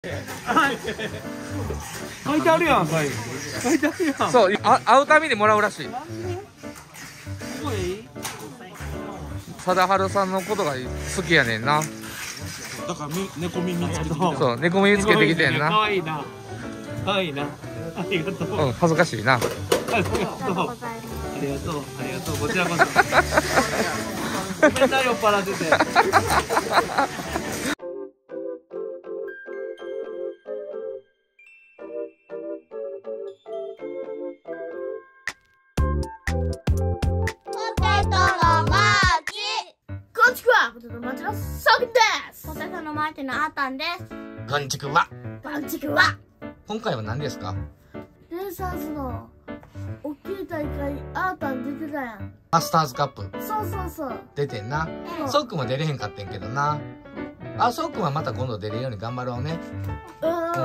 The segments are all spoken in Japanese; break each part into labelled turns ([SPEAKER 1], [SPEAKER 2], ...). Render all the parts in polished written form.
[SPEAKER 1] 書いてあるやん、書いてあるやん。
[SPEAKER 2] そう、会うたびにもらうらしい。貞治さんのことが好きやねんな。
[SPEAKER 1] だから猫耳つけてきた。
[SPEAKER 2] そう、猫耳つけてきてんな。
[SPEAKER 1] 可愛いな。可愛いな。ありがとう。
[SPEAKER 2] うん、恥ずかしいな。
[SPEAKER 1] ありがとう。ありがとう。ありがとう。こちらこそ。ごめんな、酔っ払ってて。
[SPEAKER 3] ポテトの町のソキです。ポテトの町のあーたんです。
[SPEAKER 2] こんちくわ。
[SPEAKER 3] こんちくわ。
[SPEAKER 2] 今回は何ですか？
[SPEAKER 3] レーサーズの大きい大会あーたん出てたやん。
[SPEAKER 2] マスターズカップ。
[SPEAKER 3] そうそうそう。
[SPEAKER 2] 出てんな。ソックも出れへんかってんけどな。あ、ソックはまた今度出れるように頑張ろうね。うん、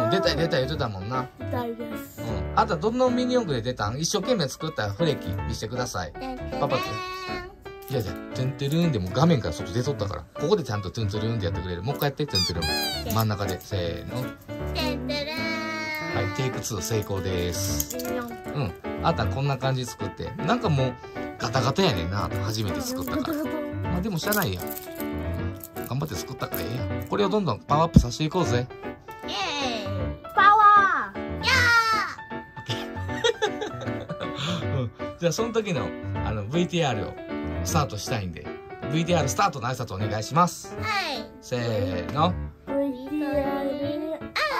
[SPEAKER 2] 出たい言ってたもんな。
[SPEAKER 3] 出たいです。
[SPEAKER 2] うん。あとはどのミニ四駆で出たん？一生懸命作ったフレキ見せてください。パパくん。いやいや、トゥントゥルーンでもう画面から外出とったから。ここでちゃんとトゥントゥルーンってやってくれる。もう一回やって、トゥントゥルーン。真ん中で、せーの。はい、テイク2成功です。うん。あとはこんな感じ作って。なんかもう、ガタガタやねんな。初めて作ったから。まあでもしゃあないやん。頑張って作ったからええやん。これをどんどんパワーアップさせていこうぜ。
[SPEAKER 3] イエーイパワー
[SPEAKER 2] うん。じゃあその時の、VTR をスタートしたいんで、VTR スタートの挨拶お願いします。
[SPEAKER 3] はい。
[SPEAKER 2] せーの。
[SPEAKER 3] VTR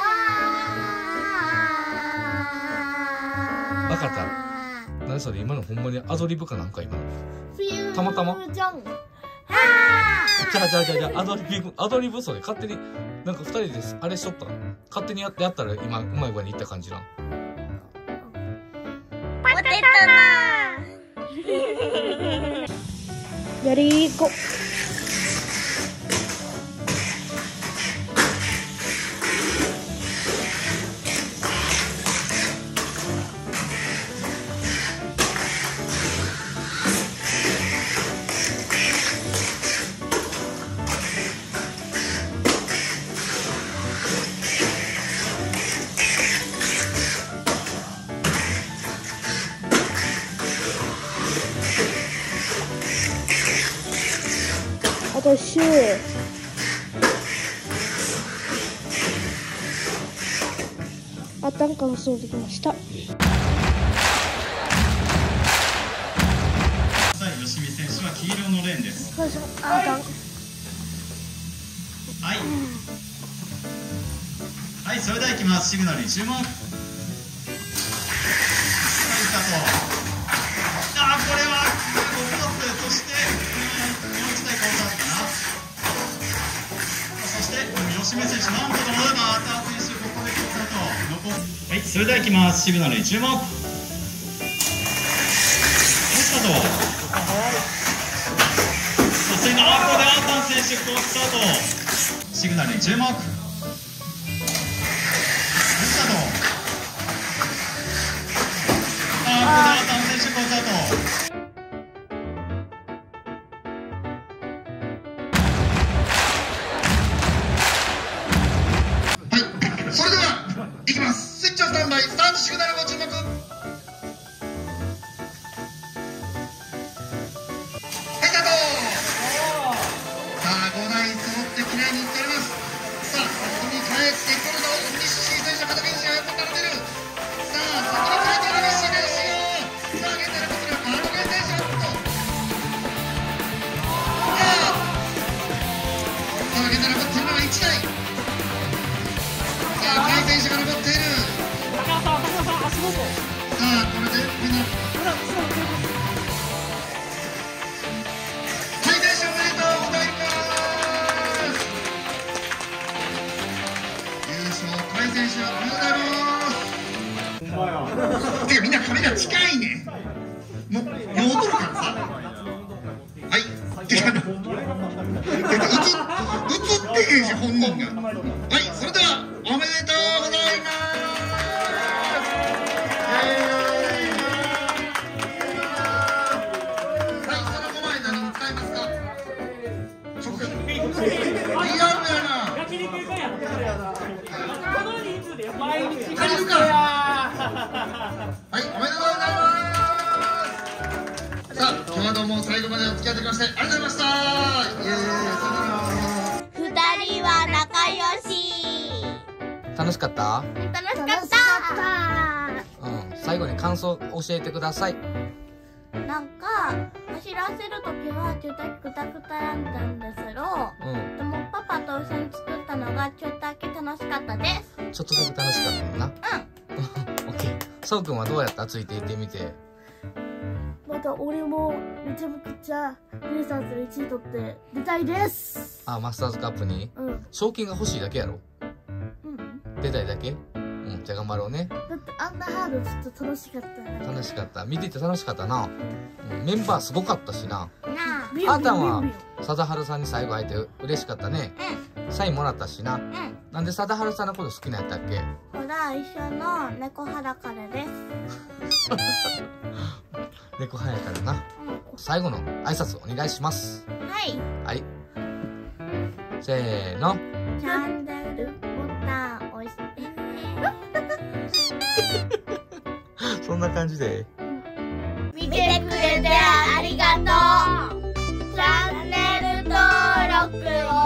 [SPEAKER 2] わかった。何それ今のほんまにアドリブかなんか今の。たまたま
[SPEAKER 3] じゃん。
[SPEAKER 2] じゃあアドリブそれ勝手になんか二人であれしとったの勝手にやったら今うまい具合にいった感じな。
[SPEAKER 3] ポテトなやりーこ私あったんからそうできました。
[SPEAKER 4] 吉見選手は黄色のレーンです。
[SPEAKER 3] 最初あったん。
[SPEAKER 4] はい。はい、それでは行きます。シグナルに注目。スタート。あー、これは5クロス、そして4地帯コースアウトかな。そして吉見選手何個と戻ればあた選手ここでコースアウト。はい、それでは行きます。シグナルに注目。スタート。そしてここでアータン選手コースアウト。シグナルに注目。それではいきます。スイッチをスタンバイ、スタートシグナルご注目。はい、スタート。さあ5台揃ってきれいにいっております。さあ先に帰ってくるの西選手の片道が横から出る。さあ先に帰ってくる西選手よ。さあ現在のことでは現選手とさあ現在残っているのは1台。甲斐選手が残っている。さあこれでみんな甲斐選手おめでとうございます。優勝甲斐選手おめでとうございます。てかみんなカメラ近いね。もう踊るからさ。はいてか映ってへんし本人が。はい、それではおめでとうございます。はい、その5枚何に使いますか？リアルやな。 ましてありがとうございました。
[SPEAKER 5] 二人は仲良し。
[SPEAKER 2] 楽しかった？
[SPEAKER 5] 楽しかっ
[SPEAKER 3] 楽しかった
[SPEAKER 2] うん。最後に感想教えてください。
[SPEAKER 5] た。なんか走らせるときはちょっとクタクタだったんですけど、
[SPEAKER 2] うん。
[SPEAKER 5] でもパパと一緒に作ったのがちょっとだけ楽しかったです。
[SPEAKER 2] ちょっとだけ楽しかったよな。オッケー。そうくんはどうやった？ついていってみて。
[SPEAKER 3] また俺もめちゃくちゃレーサーズで1位取って出たいです。
[SPEAKER 2] あ、マスターズカップに
[SPEAKER 3] うん
[SPEAKER 2] 賞金が欲しいだけやろ？
[SPEAKER 3] うん
[SPEAKER 2] 出たいだけ？うん。じゃあ頑張ろうね。
[SPEAKER 3] だってあんなハードちょっと楽しかったな。
[SPEAKER 2] 楽しかった。見てて楽しかったな。うん、メンバーすごかったしな。
[SPEAKER 5] なあ。
[SPEAKER 3] ビュービュービュービュー
[SPEAKER 2] あーたんは貞治さんに最後会えて嬉しかったね。サインもらったしな。なんで貞治さんのこと好きなんやったっけ？
[SPEAKER 5] ほら、一緒の猫肌からです。
[SPEAKER 2] 猫早いからな。最後の挨拶お願いします。
[SPEAKER 5] はい。
[SPEAKER 2] はい。せーの。
[SPEAKER 5] チャンネルボタン押してね。
[SPEAKER 2] そんな感じで。
[SPEAKER 5] 見てくれてありがとう。チャンネル登録を